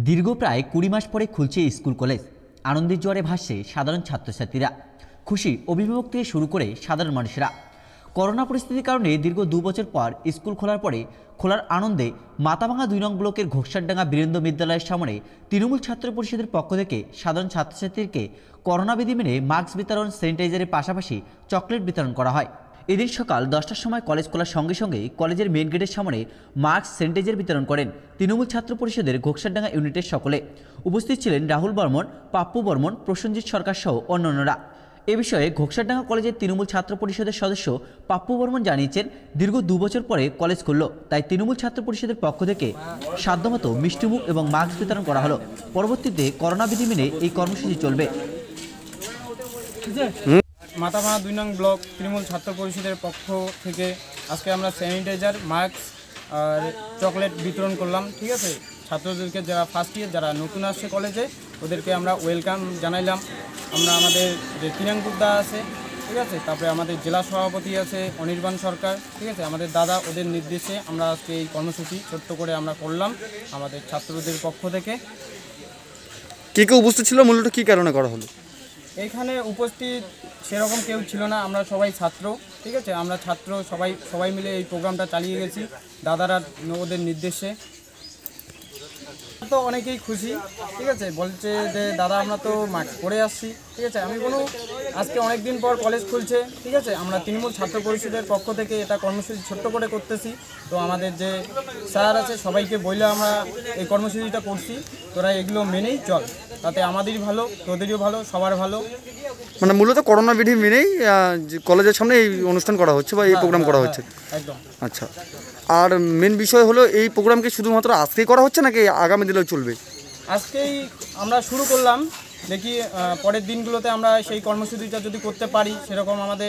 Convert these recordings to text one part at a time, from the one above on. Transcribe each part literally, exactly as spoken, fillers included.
দীর্ঘ প্রায় কুড়ি মাস পরে খুলছে স্কুল কলেজ। আনন্দের জোয়ারে ভাসছে সাধারণ ছাত্রছাত্রীরা, খুশি অভিভাবক থেকে শুরু করে সাধারণ মানুষেরা। করোনা পরিস্থিতির কারণে দীর্ঘ দু বছর পর স্কুল খোলার পরে খোলার আনন্দে মাথাভাঙা দুই নং ব্লকের ঘোকসারডাঙ্গা বীরেন্দ্র বিদ্যালয়ের সামনে তৃণমূল ছাত্র পরিষদের পক্ষ থেকে সাধারণ ছাত্রছাত্রীকে করোনা বিধি মেনে মাস্ক বিতরণ, স্যানিটাইজারের পাশাপাশি চকলেট বিতরণ করা হয়। এদিন সকাল দশটার সময় কলেজ খোলার সঙ্গে সঙ্গে কলেজের মেন গেটের সামনে মাস্ক, স্যানিটাইজার বিতরণ করেন তৃণমূল ছাত্র পরিষদের ঘোকসারডাঙ্গা ইউনিটের সকলে। উপস্থিত ছিলেন রাহুল বর্মন, পাপ্পু বর্মন, প্রসেনজিৎ সরকার সহ অন্যান্যরা। এ বিষয়ে ঘোকসারডাঙ্গা কলেজের তৃণমূল ছাত্র পরিষদের সদস্য পাপ্পু বর্মন জানিয়েছেন, দীর্ঘ দু বছর পরে কলেজ খুলল, তাই তৃণমূল ছাত্র পরিষদের পক্ষ থেকে সাধ্যমতো মিষ্টিমুখ এবং মাস্ক বিতরণ করা হলো। পরবর্তীতে করোনা বিধি মেনে এই কর্মসূচি চলবে। মাথাভাঙা দুই নং ব্লক তৃণমূল ছাত্র পরিষদের পক্ষ থেকে আজকে আমরা স্যানিটাইজার, মাস্ক আর চকলেট বিতরণ করলাম। ঠিক আছে, ছাত্রদেরকে যারা ফার্স্ট ইয়ার, যারা নতুন আসছে কলেজে, ওদেরকে আমরা ওয়েলকাম জানাইলাম। আমরা আমাদের যে তিনাঙ্কুরদা আছে, ঠিক আছে, তারপরে আমাদের জেলা সভাপতি আছে অনির্বাণ সরকার, ঠিক আছে, আমাদের দাদা, ওদের নির্দেশে আমরা আজকে এই কর্মসূচি ছোট্ট করে আমরা করলাম আমাদের ছাত্রদের পক্ষ থেকে। কে কে উপস্থিত ছিল, মূলত কী কারণে করা হলো? এখানে উপস্থিত সেরকম কেউ ছিল না, আমরা সবাই ছাত্র, ঠিক আছে, আমরা ছাত্র সবাই সবাই মিলে এই প্রোগ্রামটা চালিয়ে গেছি দাদারা ওদের নির্দেশে। তো অনেকেই খুশি, ঠিক আছে, বলছে যে দাদা আমরা তো মাস্ক পরে আসছি, ঠিক আছে। আমি কোনো আজকে অনেক দিন পর কলেজ খুলছে, ঠিক আছে, আমরা তৃণমূল ছাত্র পরিষদের পক্ষ থেকে এটা কর্মসূচি ছোট্ট করে করতেছি। তো আমাদের যে স্যার আছে সবাইকে বললে আমরা এই কর্মসূচিটা করছি, তোরা এগুলো মেনেই চল, তাতে আমাদেরই ভালো, তোদেরও ভালো, সবার ভালো। মানে মূলত করোনা বিধি মেনেই কলেজের সামনে এই অনুষ্ঠান করা হচ্ছে বা এই প্রোগ্রাম করা হচ্ছে। একদম। আচ্ছা, আর মেন বিষয় হলো এই প্রোগ্রামকে শুধুমাত্র আজকেই করা হচ্ছে নাকি আগামী দিনেও চলবে? আজকেই আমরা শুরু করলাম, দেখি পরের দিনগুলোতে আমরা সেই কর্মসূচিটা যদি করতে পারি সেরকম আমাদের,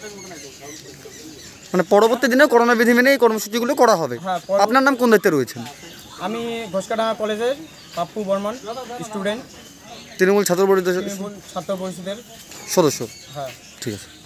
মানে পরবর্তী দিনেও করোনা বিধি মেনে এই কর্মসূচিগুলো করা হবে। হ্যাঁ। আপনার নাম কোন দায়িত্বে রয়েছেন? আমি ঘোষকাডাঙ্গা কলেজের পাপ্পু বর্মন, স্টুডেন্ট, তৃণমূল ছাত্র পরিষদের ছাত্র পরিষদের সদস্য। হ্যাঁ, ঠিক আছে।